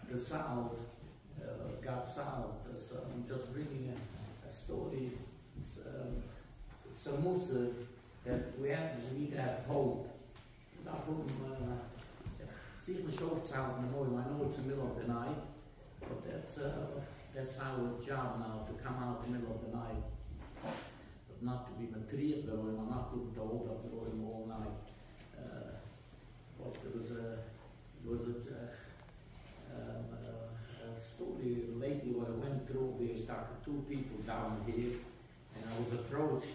the South got solved. So I'm just bringing a story. It's a Musa that we need to have hope. Daarom zie ik mijn hoofd houden mooi, I know it's the middle of the night, but that's our job now, to come out in the middle of the night. But not to be material though, and I'm not looking to hold up the room all night. But there was a story lately what I went through. We talked to two people down here, and I was approached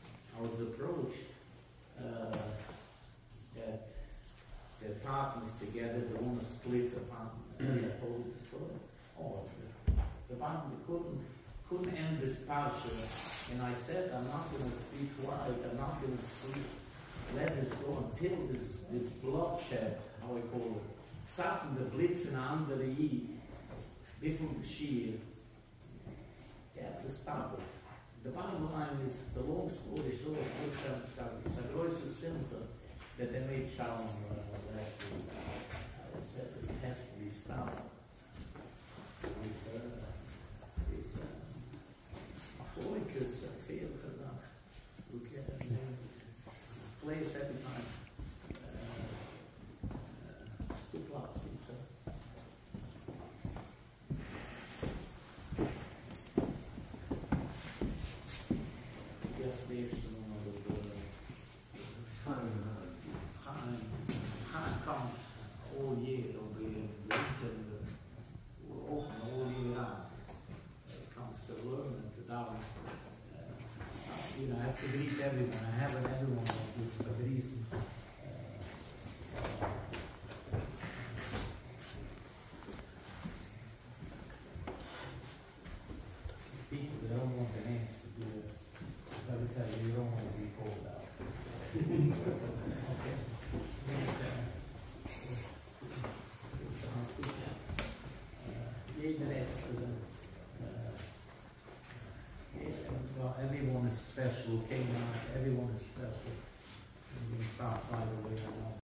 that their partners together, they want to split the partner. I told you the story. Oh, the partner couldn't end this parsha, and I said, I'm not going to be quiet, I'm not going to sleep. Let this go until this bloodshed, how I call it, Satan, the blit van een andere Jid, before the sheer, they have to stop it. The bottom line is, the long story short, it's a große Simple that they made Shalom last week. I said it has to be stopped. Afroikus veel gedacht. We can place every time. Two plots, so. Just the Han comes all year, it'll be in winter, we're open all year round. It comes to learn and to down. I have to greet everyone. I haven't everyone with a reason. People that don't want the names to do it, let me tell you, you don't want to be called out. Okay. Everyone is special, came out, everyone is special. I'm going to start right away.